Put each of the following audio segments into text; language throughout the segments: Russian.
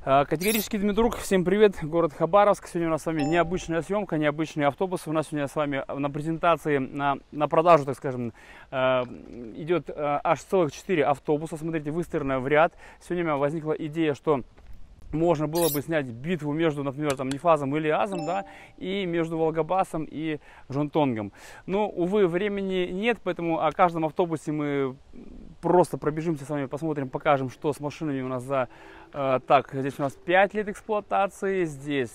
Категорически, Дмитрук, всем привет, город Хабаровск. Сегодня у нас с вами необычная съемка, необычный автобус. У нас сегодня с вами на презентации, на продажу, так скажем, идет аж целых 4 автобуса. Смотрите, выстроено в ряд. Сегодня у меня возникла идея, что можно было бы снять битву между, например, там, Нефазом или Азом, да, и между Волгобасом и Жонтонгом. Но, увы, времени нет, поэтому о каждом автобусе мы просто пробежимся с вами, посмотрим, покажем, что с машинами у нас за... Так, здесь у нас 5 лет эксплуатации, здесь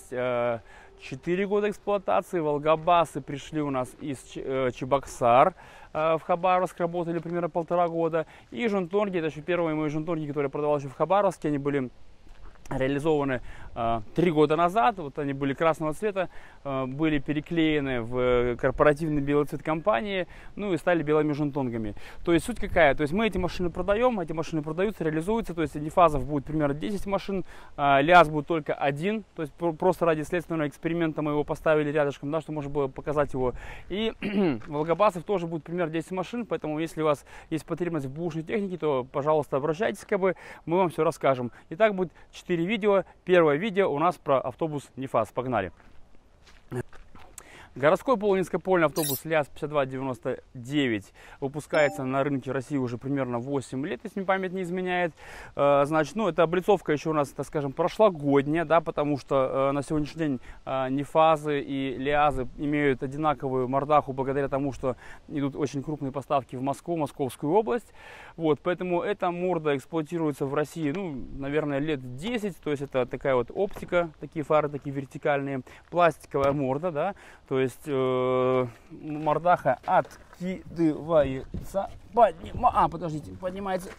4 года эксплуатации. Волгобасы пришли у нас из Чебоксар в Хабаровск, работали примерно 1,5 года. И Жонтонги, это еще первые мои Жонтонги, которые продавал еще в Хабаровске, они были реализованы 3 года назад. Вот они были красного цвета, были переклеены в корпоративный белый цвет компании, ну и стали белыми Жонтонгами. То есть суть какая? То есть мы эти машины продаем, эти машины продаются, реализуются. То есть Нефазов будет примерно 10 машин, Ляз будет только 1. То есть просто ради следственного эксперимента мы его поставили рядышком, да, чтобы можно было показать его. И Волгобасов тоже будет примерно 10 машин, поэтому если у вас есть потребность в бэушной технике, то, пожалуйста, обращайтесь, мы вам все расскажем. Итак, будет 4 видео. Первое видео у нас про автобус Нефаз. Погнали. Городской полунизкопольный автобус ЛЯЗ 5299 выпускается на рынке России уже примерно 8 лет, если мне память не изменяет. Значит, ну, эта облицовка еще у нас, так скажем, прошлогодняя, да, потому что на сегодняшний день Нефазы и ЛЯЗы имеют одинаковую мордаху благодаря тому, что идут очень крупные поставки в Москву, Московскую область. Вот, поэтому эта морда эксплуатируется в России, ну, наверное, лет 10, то есть это такая вот оптика, такие фары, такие вертикальные, пластиковая морда, да, то есть мордаха откидывается, поднимается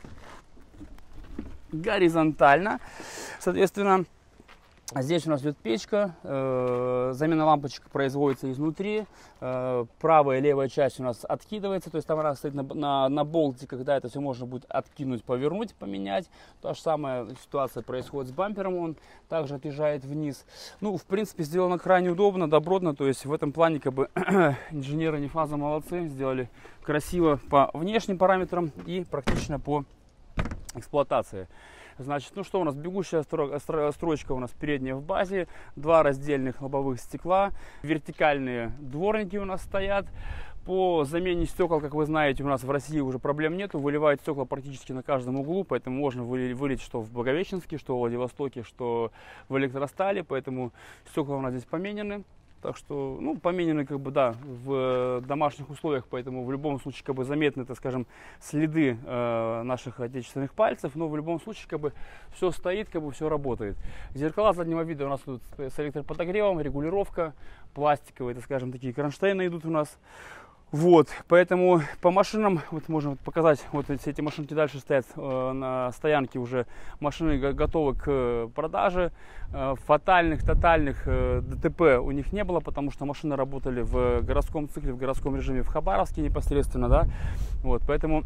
горизонтально, соответственно. Здесь у нас идет печка, замена лампочек производится изнутри, правая и левая часть у нас откидывается, то есть там она стоит на болте, когда это все можно будет откинуть, повернуть, поменять. Та же самая ситуация происходит с бампером, он также отъезжает вниз. Ну, в принципе, сделано крайне удобно, добротно, то есть в этом плане как бы инженеры Нефаза молодцы, сделали красиво по внешним параметрам и практично по эксплуатации. Значит, ну что у нас, бегущая строчка у нас передняя в базе, 2 раздельных лобовых стекла, вертикальные дворники у нас стоят. По замене стекол, как вы знаете, у нас в России уже проблем нету, выливают стекла практически на каждом углу, поэтому можно вылить что в Благовещенске, что в Владивостоке, что в Электростале, поэтому стекла у нас здесь поменены. Так что, ну, поменены, как бы, да, в домашних условиях, поэтому в любом случае, как бы, заметны, так скажем, следы наших отечественных пальцев, но в любом случае, как бы, все стоит, как бы, все работает. Зеркала заднего вида у нас тут с электроподогревом, регулировка, пластиковые, так скажем, такие кронштейны идут у нас. Вот, поэтому по машинам, вот можно показать, вот эти машинки дальше стоят на стоянке уже, машины готовы к продаже. Фатальных, тотальных ДТП у них не было, потому что машины работали в городском цикле, в городском режиме в Хабаровске непосредственно, да, вот, поэтому...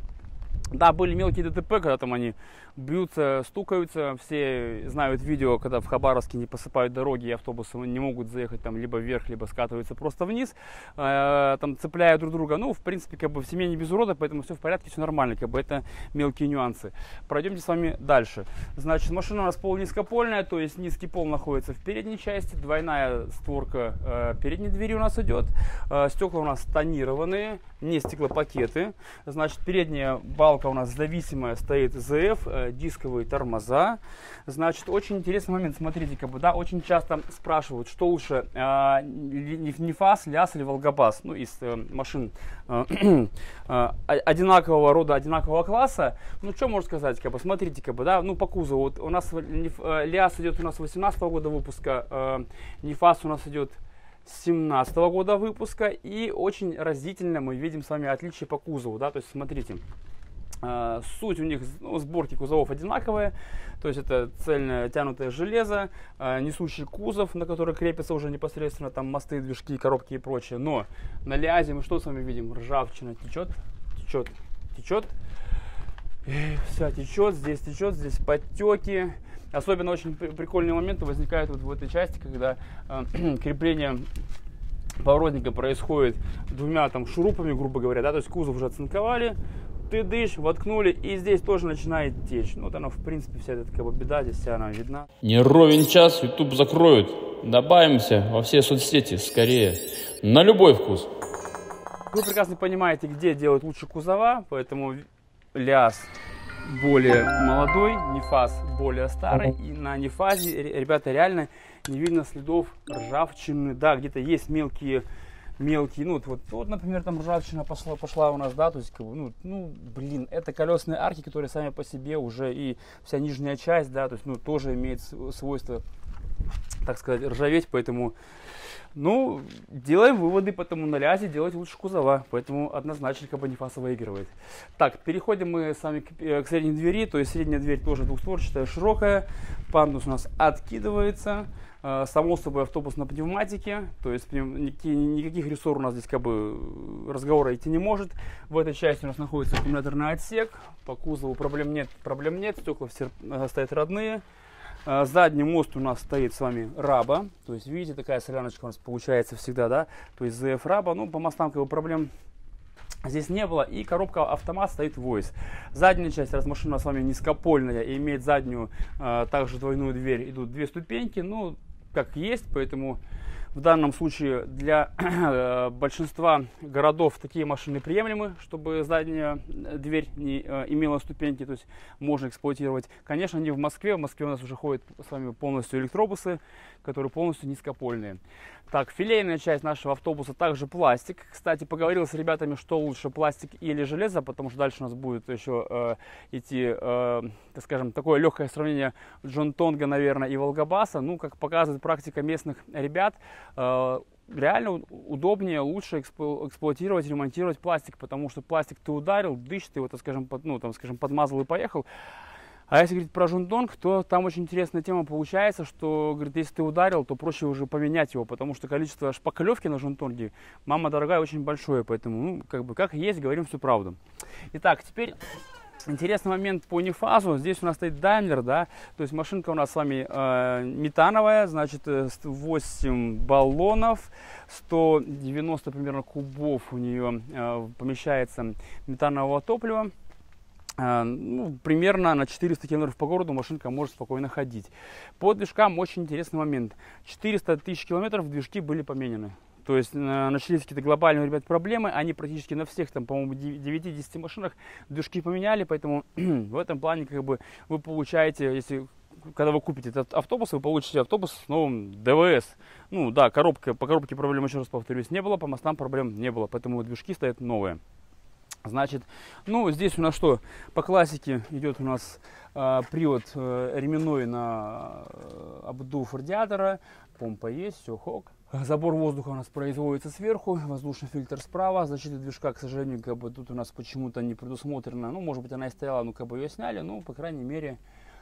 Да, были мелкие ДТП, когда там они бьются, стукаются. Все знают видео, когда в Хабаровске не посыпают дороги, и автобусы не могут заехать там либо вверх, либо скатываются просто вниз, там цепляют друг друга. Ну, в принципе, как бы в семье не без урода, поэтому все в порядке, все нормально, как бы это мелкие нюансы. Пройдемте с вами дальше. Значит, машина у нас полунизкопольная, то есть низкий пол находится в передней части, двойная створка передней двери у нас идет. Стекла у нас тонированные, не стеклопакеты. Значит, передняя балка у нас зависимая стоит ЗФ, дисковые тормоза. Значит, очень интересный момент, смотрите, как бы, да, очень часто спрашивают, что лучше, Нефаз, ЛЯЗ или Волгобас, ну, из машин одинакового рода, одинакового класса. Ну, что можно сказать, как бы, смотрите, как бы, да, ну, по кузову, вот у нас ЛЯЗ идет у нас 18 года выпуска, Нефаз у нас идет 17 года выпуска, и очень разительно мы видим с вами отличие по кузову, да, то есть смотрите, суть у них, ну, сборки кузовов одинаковые, то есть это цельное тянутое железо, несущий кузов, на который крепятся уже непосредственно там мосты, движки, коробки и прочее, но на ЛЯЗе мы что с вами видим? Ржавчина течет, вся течет, здесь подтеки. Особенно очень прикольные моменты возникают вот в этой части, когда крепление поворотника происходит двумя там шурупами, грубо говоря, да, то есть кузов уже оцинковали, ты дышь, воткнули, и здесь тоже начинает течь. Ну, вот она, в принципе, вся эта как бы беда, здесь вся она видна. Не ровен час, YouTube закроют. Добавимся во все соцсети скорее. На любой вкус. Вы прекрасно понимаете, где делать лучше кузова, поэтому ЛиАЗ более молодой, Нефаз более старый. И на Нефазе, ребята, реально не видно следов ржавчины. Да, где-то есть мелкие, ну вот, например, там ржавчина пошла у нас, да, то есть, блин, это колесные арки, которые сами по себе уже, и вся нижняя часть, да, то есть, тоже имеет свойство, так сказать, ржаветь, поэтому, делаем выводы, потому на ЛиАЗе делать лучше кузова, поэтому однозначно как бы Нефаз выигрывает. Так, переходим мы с вами к средней двери, то есть средняя дверь тоже двухстворчатая, широкая, пандус у нас откидывается. Само собой автобус на пневматике, то есть никаких рессор у нас здесь как бы разговора идти не может. В этой части у нас находится аккумуляторный отсек, по кузову проблем нет, стекла все стоят родные. Задний мост у нас стоит с вами раба, то есть видите, такая соляночка у нас получается всегда, да, то есть ZF раба, по мостам как бы проблем здесь не было, и коробка автомат стоит Voice. Задняя часть, раз машина у нас с вами низкопольная и имеет заднюю, также двойную дверь, идут две ступеньки, как есть, поэтому в данном случае для большинства городов такие машины приемлемы, чтобы задняя дверь не имела ступеньки, то есть можно эксплуатировать. Конечно, не в Москве. В Москве у нас уже ходят с вами полностью электробусы, которые полностью низкопольные. Так, филейная часть нашего автобуса также пластик. Кстати, поговорил с ребятами, что лучше, пластик или железо, потому что дальше у нас будет еще идти, так скажем, такое легкое сравнение Джон Тонга, наверное, и Волгобаса. Как показывает практика местных ребят, реально удобнее, лучше эксплуатировать, ремонтировать пластик, потому что пластик ты ударил, дышит, ты его, так скажем, подмазал и поехал. А если говорить про Жунтонг, то там очень интересная тема получается, что, говорит, если ты ударил, то проще уже поменять его, потому что количество шпаклевки на Жунтонге, мама дорогая, очень большое, поэтому, как есть, говорим всю правду. Итак, теперь интересный момент по Нефазу. Здесь у нас стоит Daimler, да, то есть машинка у нас с вами метановая, значит, 8 баллонов, 190 примерно кубов у нее помещается метанового топлива. Примерно на 400 км по городу машинка может спокойно ходить. По движкам очень интересный момент. 400 тысяч километров движки были поменены. То есть начались какие-то глобальные, ребят, проблемы. Они практически на всех, там, по-моему, 9-10 машинах движки поменяли. Поэтому в этом плане как бы вы получаете, если когда вы купите этот автобус, вы получите автобус с новым ДВС. Да, по коробке проблем, еще раз повторюсь, не было, по мостам проблем не было. Поэтому движки стоят новые. Значит, здесь у нас что? По классике идет у нас привод ременной на обдув радиатора. Помпа есть, все хок. Забор воздуха у нас производится сверху, воздушный фильтр справа. Защита движка, к сожалению, как бы тут у нас почему-то не предусмотрена. Может быть, она и стояла, ее сняли. По крайней мере,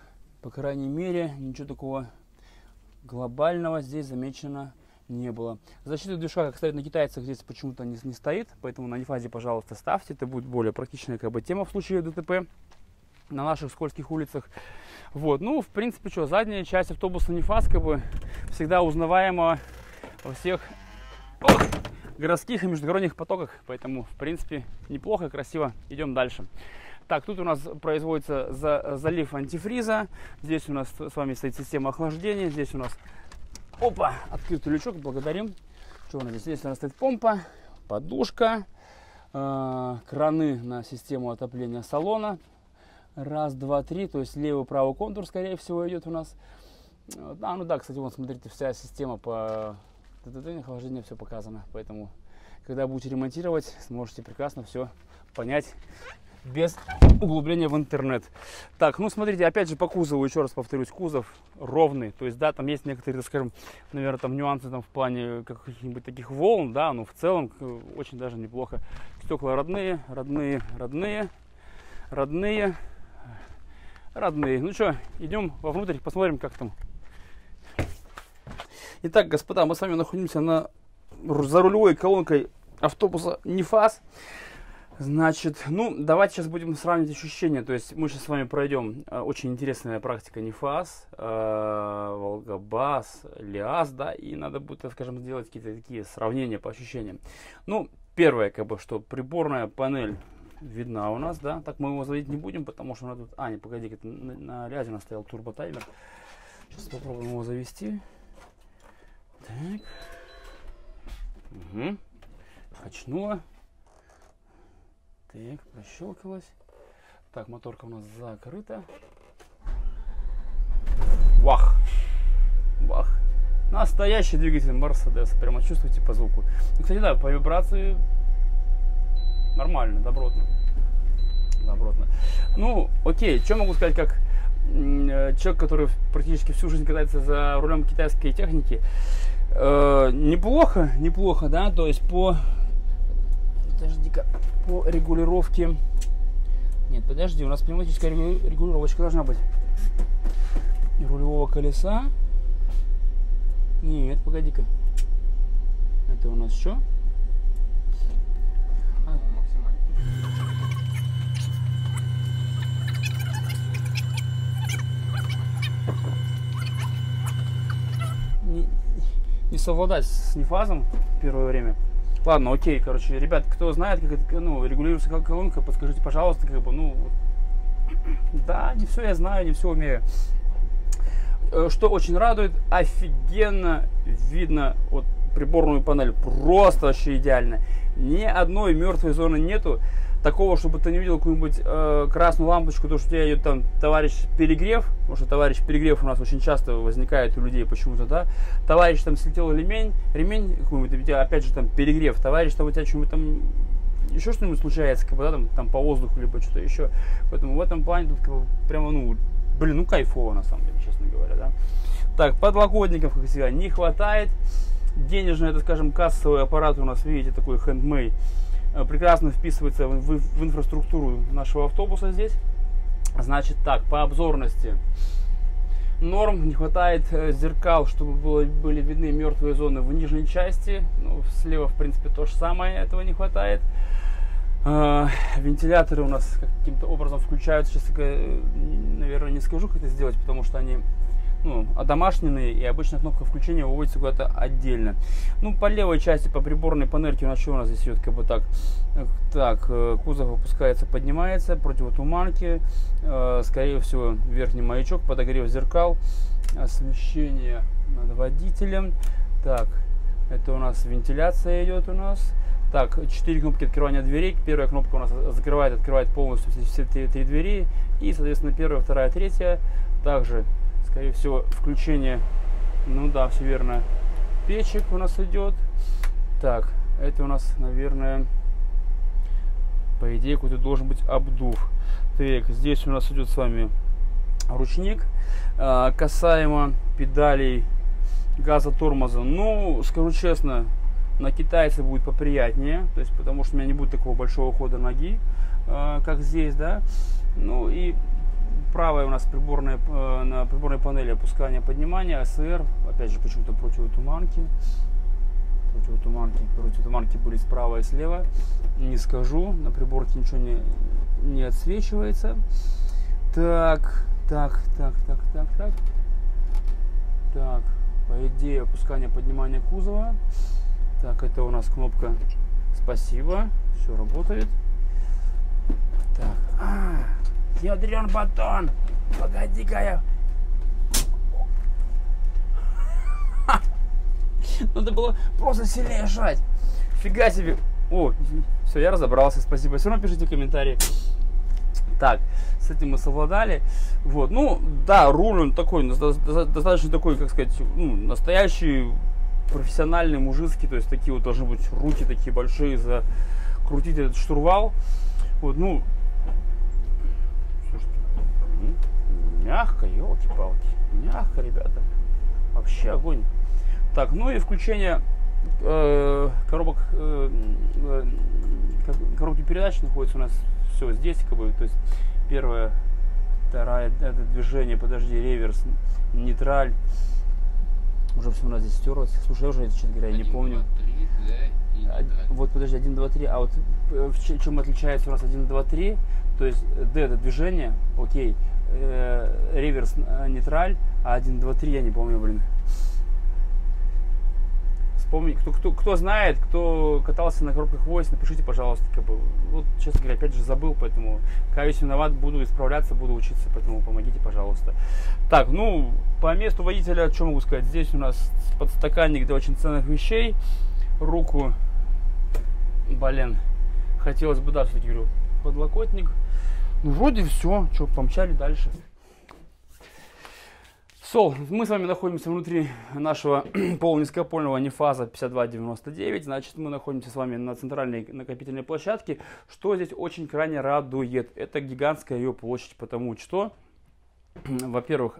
ничего такого глобального здесь замечено не было. Защита движка, как стоит на китайцах, здесь почему-то не стоит, поэтому на Нефазе, пожалуйста, ставьте. Это будет более практичная тема в случае ДТП на наших скользких улицах. В принципе, задняя часть автобуса Нефаз всегда узнаваема во всех городских и междугородних потоках, поэтому, в принципе, неплохо, красиво. Идем дальше. Так, тут у нас производится залив антифриза. Здесь у нас с вами стоит система охлаждения. Здесь у нас открытый лючок, благодарим. Что у нас здесь? Здесь у нас стоит помпа, подушка, краны на систему отопления салона. Раз, два, три, то есть левый, правый контур, скорее всего, идет у нас. Кстати, смотрите, вся система по охлаждению, все показано. Поэтому, когда будете ремонтировать, сможете прекрасно все понять без углубления в интернет. Так, смотрите, опять же по кузову, еще раз повторюсь, кузов ровный, то есть, да, там есть некоторые, так скажем, наверное, там нюансы в плане каких-нибудь таких волн, да, но в целом очень даже неплохо. Стекла родные. Идем вовнутрь, посмотрим, как там. Итак, господа, мы с вами находимся за рулевой колонкой автобуса Нефаз. Значит, давайте сейчас будем сравнивать ощущения. То есть мы сейчас с вами пройдем очень интересная практика Нефаз, Волгобас, ЛиАЗ, да, и надо будет, так скажем, сделать какие-то такие сравнения по ощущениям. Первое, что приборная панель видна у нас, да. Так мы его заводить не будем, потому что у нас тут... А, не, погоди, на ряде у нас стоял турботаймер. Сейчас попробуем его завести. Так. Угу. Качнуло. Так, прощелкалось. Так, моторка у нас закрыта. Вах! Вах! Настоящий двигатель Mercedes. Прямо чувствуете по звуку. Ну, кстати, да, по вибрации нормально, добротно. Добротно. Ну, окей, что могу сказать, как человек, который практически всю жизнь катается за рулем китайской техники. Неплохо, неплохо, да, то есть по... Подожди-ка, по регулировке... Нет, подожди, у нас пневматическая регулировочка должна быть. Рулевого колеса. Нет, погоди-ка. Это у нас что? Не совладать с нефазом первое время. Ладно, окей, короче, ребят, кто знает, как это, ну, регулируется колонка, подскажите, пожалуйста, как бы, ну, да, не все я знаю, не все умею. Что очень радует, офигенно видно вот приборную панель, просто вообще идеально. Ни одной мертвой зоны нету. Такого, чтобы ты не видел какую-нибудь красную лампочку, то, что у тебя идет там товарищ перегрев, потому что товарищ перегрев у нас очень часто возникает у людей почему-то, да. Товарищ там слетел ремень какой-нибудь, у тебя опять же там перегрев, товарищ там у тебя что-нибудь там, еще что-нибудь случается, как бы, да, там по воздуху, либо что-то еще. Поэтому в этом плане тут как бы, прямо, ну, блин, ну кайфово на самом деле, честно говоря, да. Так, подлокотников, как всегда, не хватает. Денежный, это, скажем, кассовый аппарат у нас, видите, такой handmade. Прекрасно вписывается в инфраструктуру нашего автобуса здесь. Значит так, по обзорности норм, не хватает зеркал, чтобы были видны мертвые зоны в нижней части. Ну, слева, в принципе, то же самое, этого не хватает. Вентиляторы у нас каким-то образом включаются. Сейчас, наверное, не скажу, как это сделать, потому что они, ну, одомашненные, и обычно кнопка включения выводится куда-то отдельно. Ну, по левой части, по приборной панельке, у нас что у нас здесь идет, как бы так. Так, кузов опускается, поднимается, противотуманки, скорее всего, верхний маячок, подогрев зеркал, освещение над водителем. Так, это у нас вентиляция идет у нас. Так, 4 кнопки открывания дверей. Первая кнопка у нас закрывает, открывает полностью все три двери. И, соответственно, первая, вторая, третья. Также, скорее всего, включение, ну да, все верно, печек у нас идет. Так, это у нас, наверное, по идее, какой-то должен быть обдув. Так, здесь у нас идет с вами ручник. Касаемо педалей газа, тормоза, ну, скажу честно, на китайца будет поприятнее, то есть, потому что у меня не будет такого большого хода ноги, как здесь, да. Ну и правая у нас приборная, на приборной панели опускание, поднимание, АСР, опять же, почему-то противотуманки. Противотуманки были справа и слева, не скажу, на приборке ничего не отсвечивается. Так, по идее, опускание, поднимание кузова. Так, это у нас кнопка «Спасибо», все работает. Так, ядрен батон, погоди-ка я. Надо было просто сильнее жать. Фига себе. О, все, я разобрался, спасибо. Все равно пишите комментарии. Так, с этим мы совладали. Вот, ну, да, руль он такой, достаточно такой, как сказать, ну, настоящий, профессиональный, мужицкий. То есть такие вот должны быть руки такие большие за крутить этот штурвал. Вот, ну, слушайте, мягко, елки-палки. Мягко, ребята. Вообще огонь. Так, ну и включение коробки передач находится у нас все здесь, как бы, то есть первое, второе, это движение, подожди, реверс, нейтраль, уже все у нас здесь стерлось. Слушай, я уже, честно говоря, не помню. 1, 2, 3, D, вот, подожди, 1, 2, 3, а вот в чем отличается у нас 1, 2, 3, то есть D это движение, окей, реверс, нейтраль, а 1, 2, 3 я не помню, блин. помните, кто знает, кто катался на коробках Voice, напишите, пожалуйста. Как бы, вот, честно говоря, опять же забыл, поэтому каюсь, виноват, буду исправляться, буду учиться, поэтому помогите, пожалуйста. Так, ну, по месту водителя, что могу сказать? Здесь у нас подстаканник для очень ценных вещей. Руку, блин, хотелось бы, да, все-таки говорю, подлокотник. Ну, вроде все, что, помчали дальше. Мы с вами находимся внутри нашего полунизкопольного нефаза 5299. Значит, мы находимся с вами на центральной накопительной площадке. Что здесь очень крайне радует? Это гигантская ее площадь, потому что, во-первых,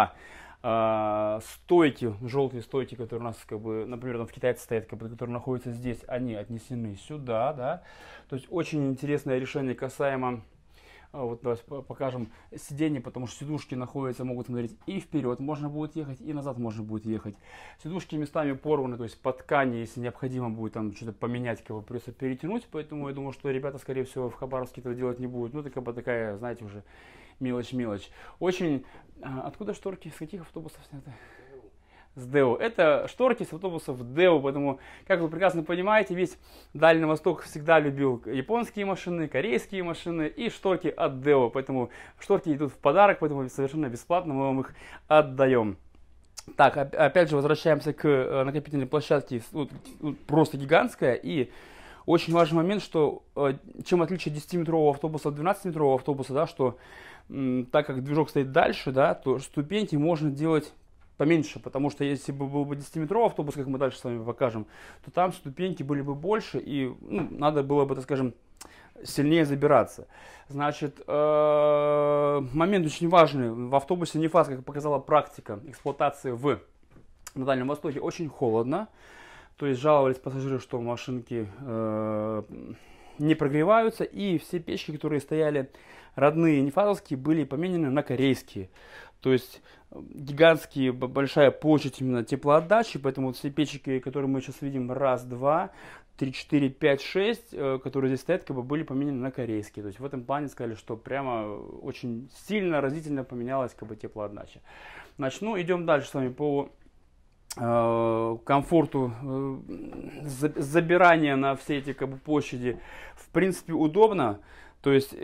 стойки, желтые стойки, которые у нас, как бы, например, там в Китае стоят, как бы, которые находятся здесь, они отнесены сюда, да. То есть очень интересное решение касаемо. Вот давайте покажем сиденье, потому что сидушки находятся, могут смотреть и вперед можно будет ехать, и назад можно будет ехать. Сидушки местами порваны, то есть по ткани, если необходимо будет там что-то поменять, как бы придется перетянуть. Поэтому я думаю, что ребята, скорее всего, в Хабаровске этого делать не будут. Ну, это как бы такая, знаете, уже мелочь. Очень... Откуда шторки? С каких автобусов сняты? С ДЭО. Это шторки с автобусов ДЭО, поэтому, как вы прекрасно понимаете, весь Дальний Восток всегда любил японские машины, корейские машины и шторки от ДЭО, поэтому шторки идут в подарок, поэтому совершенно бесплатно мы вам их отдаем. Так, опять же, возвращаемся к накопительной площадке, просто гигантская, и очень важный момент, что чем отличие 10-метрового автобуса от 12-метрового автобуса, да, что так как движок стоит дальше, да, то ступеньки можно делать поменьше, потому что если бы был бы 10-метровый автобус, как мы дальше с вами покажем, то там ступеньки были бы больше, и надо было бы, так скажем, сильнее забираться. Значит, момент очень важный. В автобусе нефаз, как показала практика эксплуатации на Дальнем Востоке, очень холодно. То есть жаловались пассажиры, что машинки не прогреваются, и все печки, которые стояли родные нефазовские, были поменены на корейские. То есть большая площадь именно теплоотдачи, поэтому вот все печки, которые мы сейчас видим, 1, 2, 3, 4, 5, 6, которые здесь стоят, как бы были поменены на корейские. То есть в этом плане сказали, что прямо очень сильно, разительно поменялась как бы теплоотдача. Значит, идем дальше с вами по комфорту забирания на все эти как бы площади. В принципе, удобно. То есть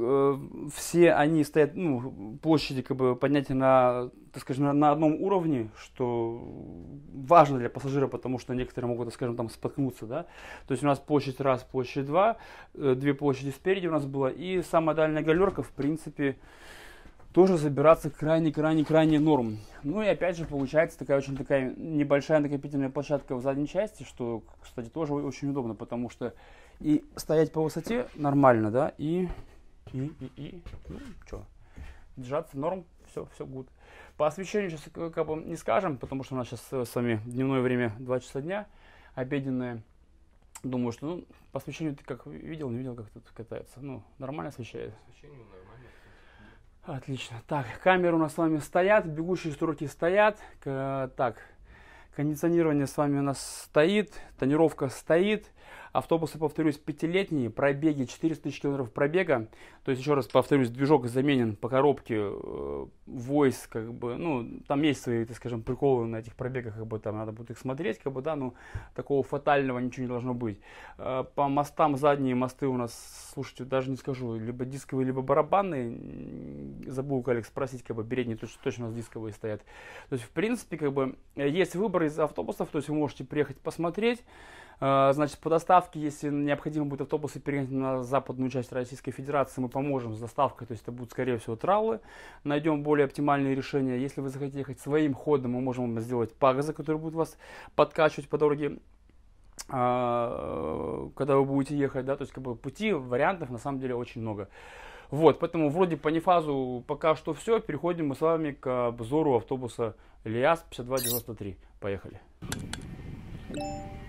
все они стоят, площади как бы поднятия так скажем, на одном уровне, что важно для пассажира, потому что некоторые могут, так скажем, там споткнуться, да. То есть у нас площадь 1, площадь 2, 2 площади спереди у нас было, и самая дальняя галерка, в принципе, тоже забираться крайне норм. Ну и опять же получается такая небольшая накопительная площадка в задней части, что, кстати, тоже очень удобно, потому что и стоять по высоте нормально, да, держаться норм, все good. По освещению сейчас как бы не скажем, потому что у нас сейчас с вами дневное время 2 часа дня, обеденное. Думаю, что по освещению ты как видел, не видел, как тут катается. Нормально освещает. Освещение нормально. Отлично. Так, камеры у нас с вами стоят, бегущие строки стоят. Так, кондиционирование с вами у нас стоит, тонировка стоит. Автобусы, повторюсь, 5-летние, пробеги 400 тысяч километров пробега. То есть, еще раз повторюсь, движок заменен по коробке Voice, как бы, там есть свои, так скажем, приколы на этих пробегах, как бы, там надо будет их смотреть, как бы, да, такого фатального ничего не должно быть. По мостам, задние мосты у нас, слушайте, даже не скажу, либо дисковые, либо барабанные. Забыл у коллег спросить, как бы, передние точно у нас дисковые стоят. То есть, в принципе, как бы, есть выбор из автобусов, то есть, вы можете приехать посмотреть. Значит, по доставке, если необходимо будет автобусы перегнать на западную часть Российской Федерации, мы поможем с доставкой, то есть это будут, скорее всего, траллы. Найдем более оптимальные решения. Если вы захотите ехать своим ходом, мы можем вам сделать пагазы, которые будут вас подкачивать по дороге, когда вы будете ехать, да, то есть как бы пути, вариантов на самом деле очень много. Вот, поэтому вроде по нефазу пока что все. Переходим мы с вами к обзору автобуса ЛиАЗ 5293. Поехали.